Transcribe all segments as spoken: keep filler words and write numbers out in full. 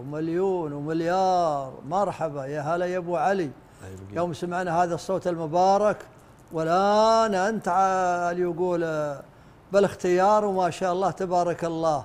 ومليون ومليار مرحبا يا هلا يا أبو علي. يوم سمعنا هذا الصوت المبارك والآن أنت اللي يقول بالاختيار وما شاء الله تبارك الله،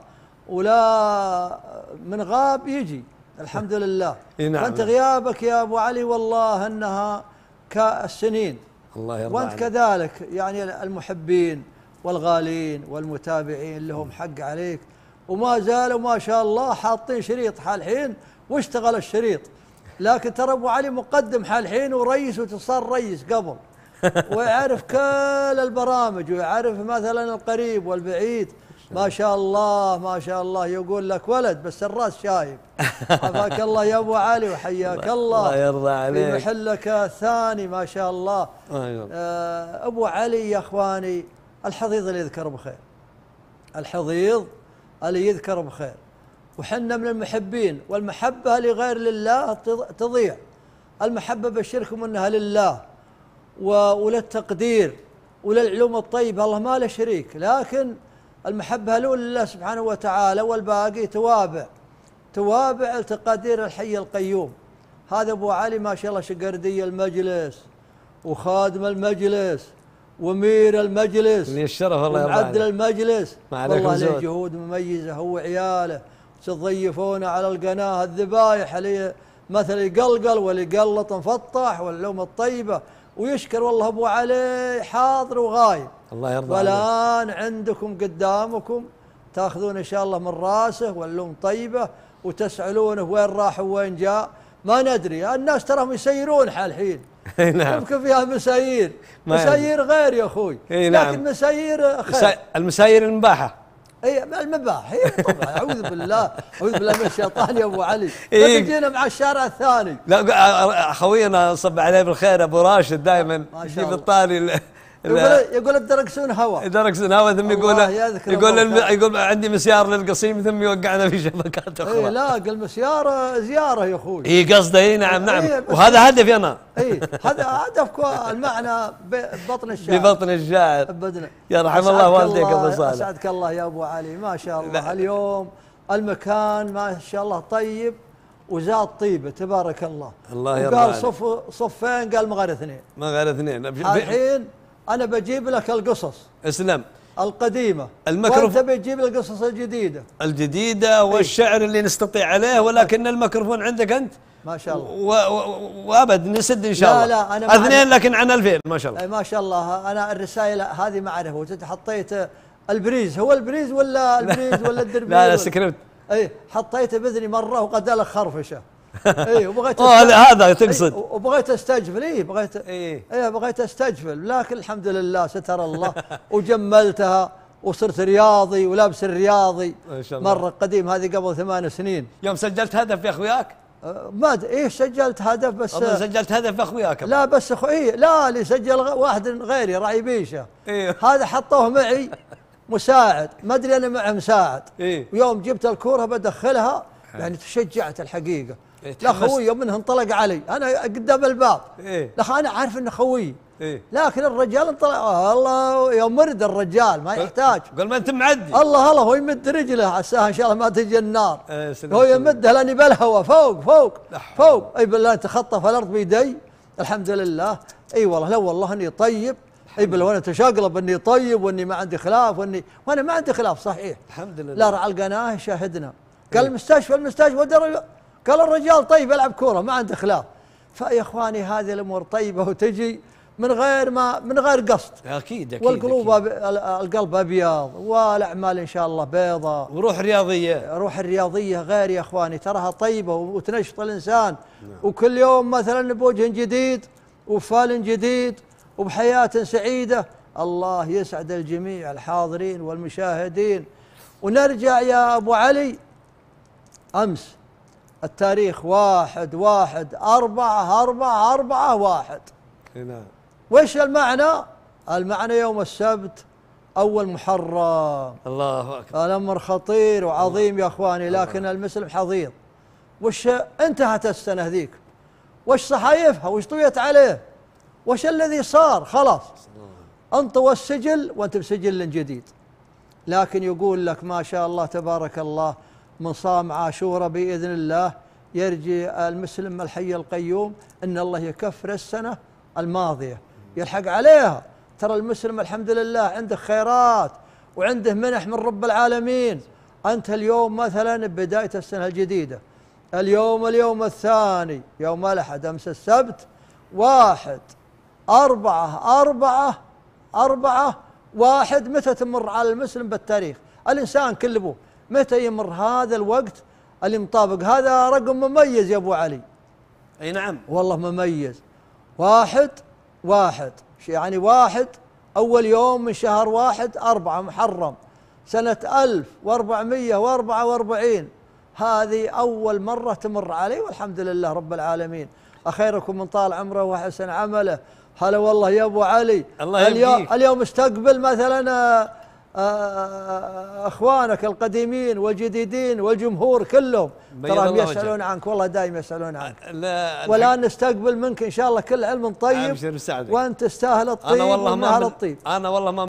ولا من غاب يجي الحمد لله. نعم. وأنت غيابك يا أبو علي والله أنها كالسنين. الله يرضى وأنت عليك. كذلك يعني المحبين والغالين والمتابعين لهم حق عليك، وما زالوا ما شاء الله حاطين شريط حالحين واشتغل الشريط. لكن ترى أبو علي مقدم حالحين ورئيس وتصار رئيس قبل ويعرف كل البرامج ويعرف مثلا القريب والبعيد. ما شاء الله ما شاء الله. يقول لك ولد بس الراس شايب. عافاك الله يا ابو علي وحياك الله. الله يرضى عليك. في محلك الثاني ما شاء الله. آه ابو علي يا اخواني، الحضيض اللي يذكر بخير، الحضيض اللي يذكر بخير، وحنا من المحبين، والمحبه لغير لله تضيع. المحبه بشركم انها لله وللتقدير وللعلوم الطيبه، الله ما له شريك، لكن المحبة له لله سبحانه وتعالى، والباقي توابع توابع التقادير الحي القيوم. هذا أبو علي ما شاء الله شقردي المجلس وخادم المجلس ومير المجلس لي الشرف الله يرضى ومعدل عليك. المجلس، والله له زود. جهود مميزة هو وعياله. تضيفون على القناة الذبايح اللي مثل يقلقل واللي يقلط مفطح والعلوم الطيبة، ويشكر والله أبو علي حاضر وغايب. الله يرضى عليك. والآن عندكم قدامكم تاخذون إن شاء الله من راسه واللوم طيبة وتسألونه وين راح وين جاء. ما ندري، الناس تراهم يسيرون حالحين. نعم. يمكن فيها مسايير مسايير غير يا أخوي. نعم. لكن مسايير خير. المسايير المباحة. اي المباح هي طبعا. اعوذ بالله اعوذ بالله من الشيطان يا ابو علي. إيه؟ تجينا مع الشارع الثاني. لا خوينا صب عليه بالخير ابو راشد دائما يجيب الطاري. يقول يقول الدركسون هوا الدركسون هوا ثم يقول يقول يقول عندي مسيار للقصيم ثم يوقعنا في شبكات اخرى. اي لا المسيار زياره يا اخوي. اي قصده اي نعم نعم. وهذا هدف انا. اي هذا هدف المعنى ببطن الشاعر. ببطن الشاعر. ببدنا. يا رحم الله والديك ابو صالح. اسعدك الله يا ابو علي. ما شاء الله لا. اليوم المكان ما شاء الله طيب وزاد طيبه تبارك الله. الله يرضى عليك. وقال صف صفين قال ما غير اثنين. ما غير اثنين. الحين أنا بجيب لك القصص. اسلم. القديمة. الميكروفون. وأنت بتجيب القصص الجديدة. الجديدة والشعر اللي نستطيع عليه، ولكن الميكروفون عندك أنت. ما شاء الله. وأبد نسد إن شاء الله. لا لا أنا اثنين لكن عن الفين ما شاء الله. ما شاء الله. أنا الرسائل هذه ما أعرفها. وأنت حطيت البريز، هو البريز ولا البريز ولا الدربيز؟ لا لا سكريبت. أي حطيته بإذني مرة وقد لك خرفشة. اي وبغيت هذا تقصد. وبغيت استجفل. اي بغيت اي اي بغيت استجفل، لكن الحمد لله ستر الله وجملتها وصرت رياضي ولابس الرياضي. ما شاء الله. مره قديم هذه قبل ثمان سنين. يوم سجلت هدف يا اخوياك؟ أه ما ادري ايه سجلت هدف بس. أظن سجلت هدف اخوياك. لا بس اخوي لا اللي سجل واحد غيري راعي بيشه. إيه؟ هذا حطوه معي مساعد، ما ادري انا معه مساعد. إيه؟ ويوم جبت الكوره بدخلها يعني تشجعت الحقيقه. إيه لا خوي يوم انه انطلق علي انا قدام الباب. إيه؟ لا انا عارف انه خوي. إيه؟ لكن الرجال انطلق. الله يوم مرد الرجال ما يحتاج. قال ما انت معدي. الله الله هو يمد رجله عساها ان شاء الله ما تجي النار. إيه هو يمدها لاني بالهواء فوق فوق فوق. اي بالله تخطف الارض بيدي الحمد لله. اي والله لا والله اني طيب. اي بالله وانا تشاقلب اني طيب واني ما عندي خلاف واني وانا ما عندي خلاف صحيح. الحمد لله. لا رعى القناه شاهدنا. قال المستشفى المستشفى قال الرجال طيب يلعب كوره ما عنده خلاف. فيا اخواني هذه الامور طيبه وتجي من غير ما من غير قصد. اكيد اكيد. والقلوب أكيد. القلب ابيض والاعمال ان شاء الله بيضاء. وروح رياضيه. روح الرياضيه غير يا اخواني تراها طيبه وتنشط الانسان. نعم. وكل يوم مثلا بوجه جديد وفال جديد وبحياه سعيده. الله يسعد الجميع الحاضرين والمشاهدين. ونرجع يا ابو علي امس التاريخ واحد واحد أربعة أربعة أربعة واحد. نعم. وش المعنى؟ المعنى يوم السبت أول محرم. الله أكبر. الأمر خطير وعظيم يا أخواني، لكن المسلم حضيض. وش انتهت السنة ذيك؟ وش صحايفها؟ وش طويت عليه؟ وش الذي صار؟ خلاص انطوى السجل وانت بسجل جديد. لكن يقول لك ما شاء الله تبارك الله من صام عاشوراء بإذن الله يرجي المسلم الحي القيوم أن الله يكفر السنة الماضية يلحق عليها. ترى المسلم الحمد لله عنده خيرات وعنده منح من رب العالمين. أنت اليوم مثلا بداية السنة الجديدة، اليوم اليوم الثاني يوم الأحد، أمس السبت، واحد أربعة أربعة أربعة واحد. متى تمر على المسلم بالتاريخ الإنسان كل أبوه متى يمر هذا الوقت اللي مطابق؟ هذا رقم مميز يا أبو علي. أي نعم والله مميز. واحد واحد يعني واحد أول يوم من شهر واحد أربعة محرم سنة ألف وأربعمية وأربعة وأربعين. هذه أول مرة تمر علي والحمد لله رب العالمين. أخيركم من طال عمره وحسن عمله. هلا والله يا أبو علي. الله اليوم, اليوم استقبل مثلا أخوانك القديمين والجديدين والجمهور كلهم تراهم يسألون عنك، والله دائما يسألون عنك. والآن نستقبل منك إن شاء الله كل علم طيب، وأنت تستاهل الطيب. أنا والله ما الطيب. أنا والله ما